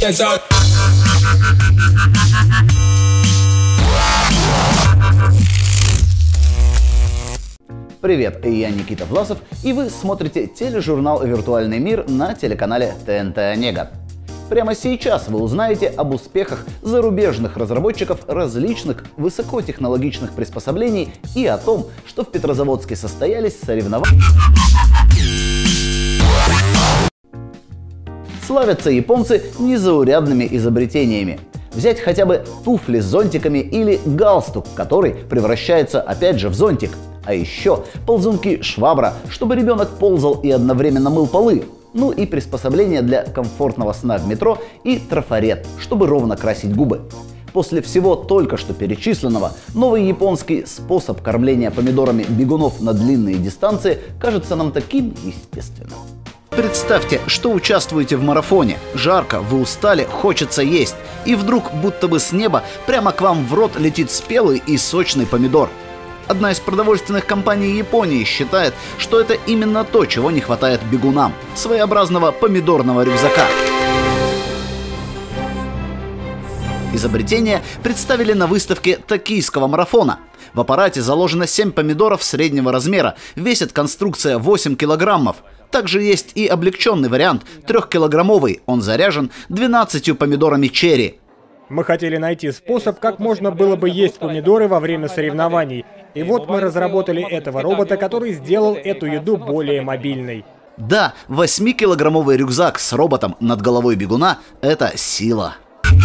Привет, я Никита Власов, и вы смотрите тележурнал «Виртуальный мир» на телеканале ТНТ Онега. Прямо сейчас вы узнаете об успехах зарубежных разработчиков различных высокотехнологичных приспособлений и о том, что в Петрозаводске состоялись соревнования. Славятся японцы незаурядными изобретениями. Взять хотя бы туфли с зонтиками или галстук, который превращается опять же в зонтик. А еще ползунки-швабра, чтобы ребенок ползал и одновременно мыл полы. Ну и приспособления для комфортного сна в метро и трафарет, чтобы ровно красить губы. После всего только что перечисленного, новый японский способ кормления помидорами бегунов на длинные дистанции кажется нам таким естественным. Представьте, что участвуете в марафоне. Жарко, вы устали, хочется есть. И вдруг, будто бы с неба, прямо к вам в рот летит спелый и сочный помидор. Одна из продовольственных компаний Японии считает, что это именно то, чего не хватает бегунам – своеобразного помидорного рюкзака. Изобретение представили на выставке токийского марафона. В аппарате заложено 7 помидоров среднего размера, весит конструкция 8 килограммов. Также есть и облегченный вариант, 3-килограммовый, он заряжен 12 помидорами черри. Мы хотели найти способ, как можно было бы есть помидоры во время соревнований. И вот мы разработали этого робота, который сделал эту еду более мобильной. Да, 8-килограммовый рюкзак с роботом над головой бегуна – это сила.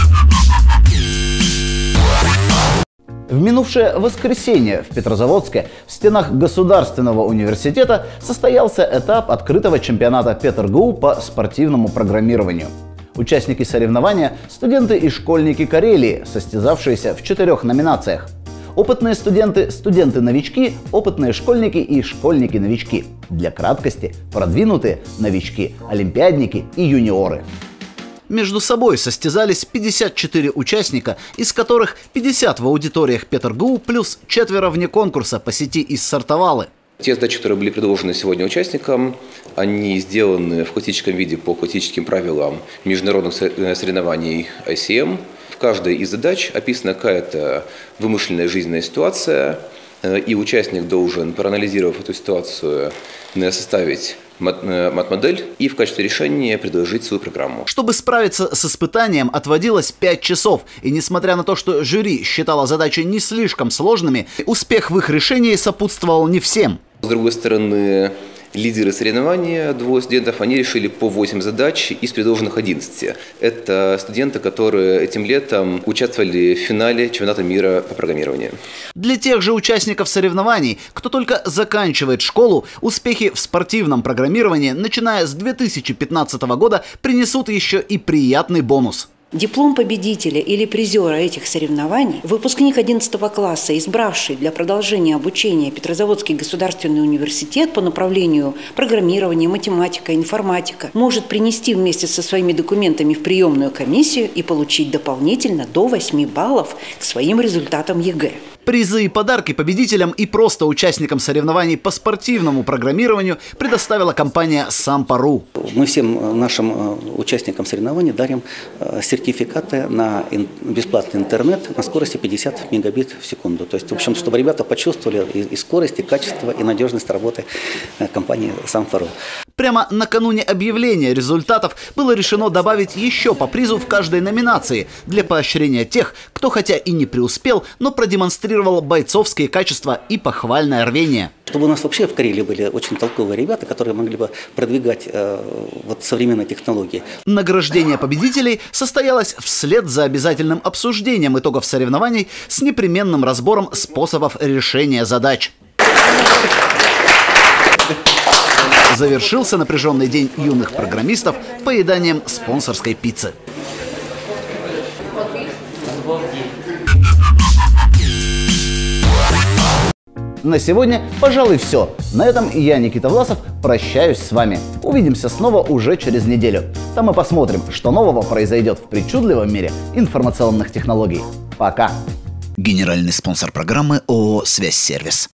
В минувшее воскресенье в Петрозаводске в стенах Государственного университета состоялся этап открытого чемпионата ПетерГУ по спортивному программированию. Участники соревнования – студенты и школьники Карелии, состязавшиеся в 4 номинациях. Опытные студенты – студенты-новички, опытные школьники и школьники-новички. Для краткости – продвинутые новички, олимпиадники и юниоры. Между собой состязались 54 участника, из которых 50 в аудиториях ПетерГУ плюс 4 вне конкурса по сети из Сартовалы. Те задачи, которые были предложены сегодня участникам, они сделаны в классическом виде по классическим правилам международных соревнований ICM. В каждой из задач описана какая-то вымышленная жизненная ситуация, и участник должен, проанализировав эту ситуацию, составить мат-модель и в качестве решения предложить свою программу. Чтобы справиться с испытанием, отводилось 5 часов. И несмотря на то, что жюри считало задачи не слишком сложными, успех в их решении сопутствовал не всем. С другой стороны, лидеры соревнования, двое студентов, они решили по 8 задач из предложенных 11. Это студенты, которые этим летом участвовали в финале чемпионата мира по программированию. Для тех же участников соревнований, кто только заканчивает школу, успехи в спортивном программировании, начиная с 2015 года, принесут еще и приятный бонус. Диплом победителя или призера этих соревнований выпускник 11 класса, избравший для продолжения обучения Петрозаводский государственный университет по направлению программирования, математика, информатика, может принести вместе со своими документами в приемную комиссию и получить дополнительно до 8 баллов к своим результатам ЕГЭ. Призы и подарки победителям и просто участникам соревнований по спортивному программированию предоставила компания Сампа.ру. Мы всем нашим участникам соревнований дарим сертификаты на бесплатный интернет на скорости 50 мегабит в секунду. То есть, в общем, чтобы ребята почувствовали и скорость, и качество, и надежность работы компании Сампа.ру. Прямо накануне объявления результатов было решено добавить еще по призу в каждой номинации для поощрения тех, кто хотя и не преуспел, но продемонстрировал бойцовские качества и похвальное рвение. Чтобы у нас вообще в Карелии были очень толковые ребята, которые могли бы продвигать современные технологии. Награждение победителей состоялось вслед за обязательным обсуждением итогов соревнований с непременным разбором способов решения задач. Завершился напряженный день юных программистов поеданием спонсорской пиццы. На сегодня, пожалуй, все. На этом я, Никита Власов, прощаюсь с вами. Увидимся снова уже через неделю. Там мы посмотрим, что нового произойдет в причудливом мире информационных технологий. Пока! Генеральный спонсор программы ООО «Связь Сервис».